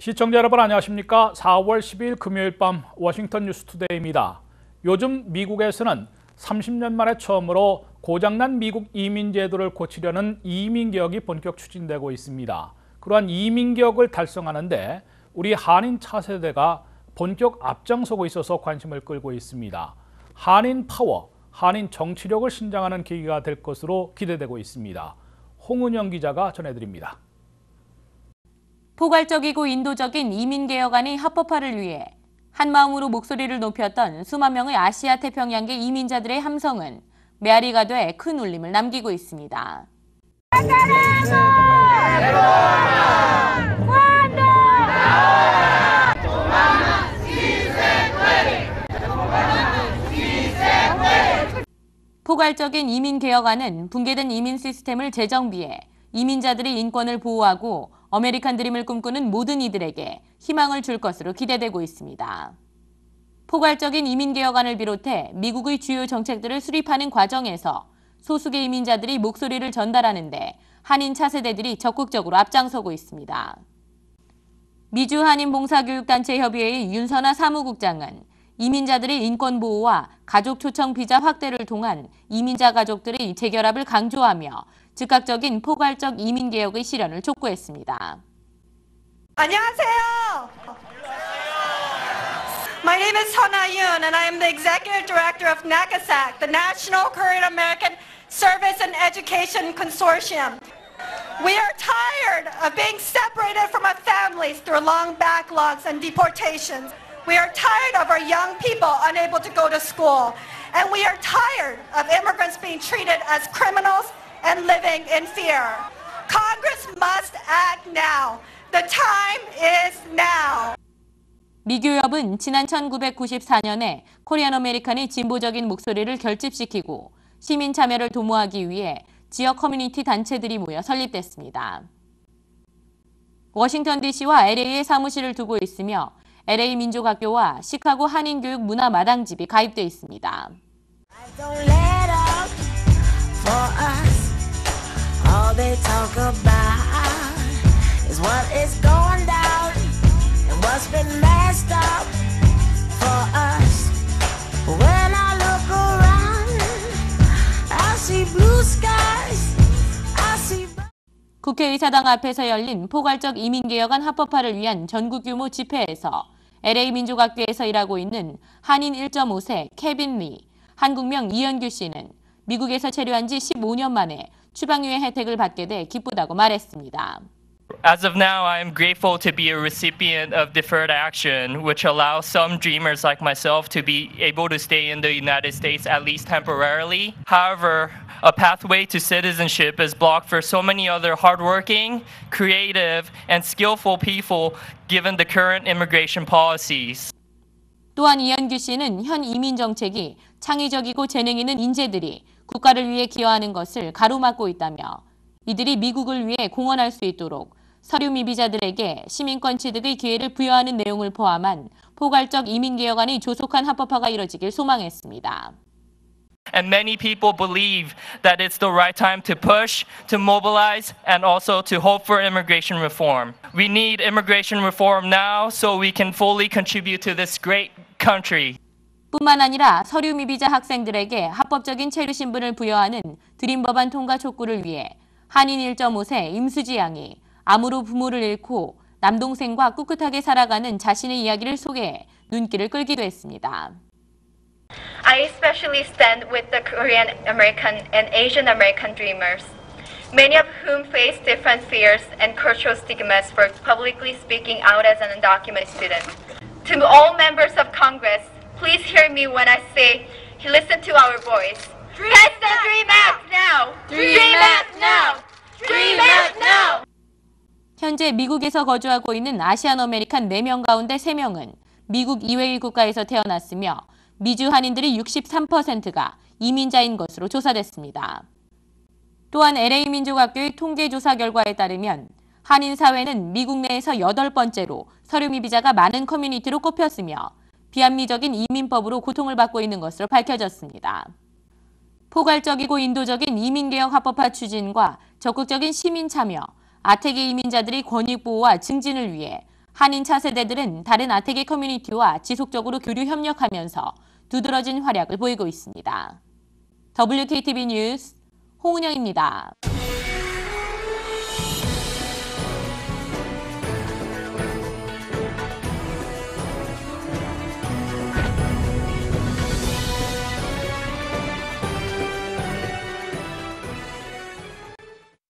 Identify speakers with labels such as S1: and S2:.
S1: 시청자 여러분 안녕하십니까? 4월 10일 금요일 밤 워싱턴 뉴스투데이입니다. 요즘 미국에서는 30년 만에 처음으로 고장난 미국 이민제도를 고치려는 이민개혁이 본격 추진되고 있습니다. 그러한 이민개혁을 달성하는데 우리 한인 차세대가 본격 앞장서고 있어서 관심을 끌고 있습니다. 한인 파워, 한인 정치력을 신장하는 계기가 될 것으로 기대되고 있습니다. 홍은영 기자가 전해드립니다.
S2: 포괄적이고 인도적인 이민개혁안의 합법화를 위해 한마음으로 목소리를 높였던 수만 명의 아시아 태평양계 이민자들의 함성은 메아리가 돼 큰 울림을 남기고 있습니다. 포괄적인 이민개혁안은 붕괴된 이민 시스템을 재정비해 이민자들의 인권을 보호하고 아메리칸 드림을 꿈꾸는 모든 이들에게 희망을 줄 것으로 기대되고 있습니다. 포괄적인 이민개혁안을 비롯해 미국의 주요 정책들을 수립하는 과정에서 소수계 이민자들이 목소리를 전달하는 데 한인 차세대들이 적극적으로 앞장서고 있습니다. 미주 한인봉사교육단체협의회의 윤선아 사무국장은 이민자들의 인권 보호와 가족 초청 비자 확대를 통한 이민자 가족들의 재결합을 강조하며 즉각적인 포괄적 이민개혁의 실현을 촉구했습니다.
S3: 안녕하세요. My name is Hana Yoon and I am the Executive Director of NACASAC, the National Korean American Service and Education Consortium. We are tired of being separated from our families through long backlogs and deportations. We are tired of our young people unable to go to school. And we are tired of immigrants being treated as criminals and living in fear. Congress must act now. The time is now.
S2: 미교협은 지난 1994년에 코리안 아메리칸의 진보적인 목소리를 결집시키고 시민 참여를 도모하기 위해 지역 커뮤니티 단체들이 모여 설립됐습니다. 워싱턴 DC와 LA에 사무실을 두고 있으며 LA 민족학교와 시카고 한인교육 문화 마당집이 가입돼 있습니다.
S4: All they talk about is what is going down and what's been messed up for us. When I look around, I see blue skies, I see...
S2: 국회의사당 앞에서 열린 포괄적 이민개혁안 합법화를 위한 전국 규모 집회에서 LA 민족학교에서 일하고 있는 한인 1.5세 케빈 리, 한국명 이현규 씨는 미국에서 체류한 지 15년 만에 추방유예 혜택을 받게 돼 기쁘다고 말했습니다.
S5: As of now, I am grateful to be a recipient of deferred action, which allows some dreamers like myself to be able to stay in the United States at least temporarily. However, a pathway to citizenship is blocked for so many other hardworking, creative, and skillful people given the current immigration policies.
S2: 또한 이현규 씨는 현 이민 정책이 창의적이고 재능 있는 인재들이 국가를 위해 기여하는 것을 가로막고 있다며 이들이 미국을 위해 공헌할 수 있도록 서류 미비자들에게 시민권 취득의 기회를 부여하는 내용을 포함한 포괄적 이민개혁안의 조속한 합법화가 이뤄지길 소망했습니다.
S5: And many people believe that it's the right time to push, to mobilize, and also to hope for immigration reform. We need immigration reform now so we can fully contribute to this great country.
S2: 뿐만 아니라 서류 미비자 학생들에게 합법적인 체류 신분을 부여하는 드림 법안 통과 촉구를 위해 한인 1.5세 임수지 양이 암으로 부모를 잃고 남동생과 꿋꿋하게 살아가는 자신의 이야기를 소개해 눈길을 끌기도 했습니다.
S6: I especially stand with the Korean American and Asian American dreamers, many of whom face different fears and cultural stigmas for publicly speaking out as an undocumented student. To all members of Congress, please hear me when I say, listen to our voice. Pass the DREAM Act now! DREAM Act now! DREAM Act now!
S2: 현재 미국에서 거주하고 있는 아시안 아메리칸 4명 가운데 3명은 미국 이외의 국가에서 태어났으며 미주 한인들의 63%가 이민자인 것으로 조사됐습니다. 또한 LA 민족학교의 통계조사 결과에 따르면 한인 사회는 미국 내에서 8번째로 서류 미비자가 많은 커뮤니티로 꼽혔으며 비합리적인 이민법으로 고통을 받고 있는 것으로 밝혀졌습니다. 포괄적이고 인도적인 이민개혁 합법화 추진과 적극적인 시민 참여, 아태계 이민자들의 권익 보호와 증진을 위해 한인 차세대들은 다른 아태계 커뮤니티와 지속적으로 교류 협력하면서 두드러진 활약을 보이고 있습니다. WKTV 뉴스 홍은영입니다.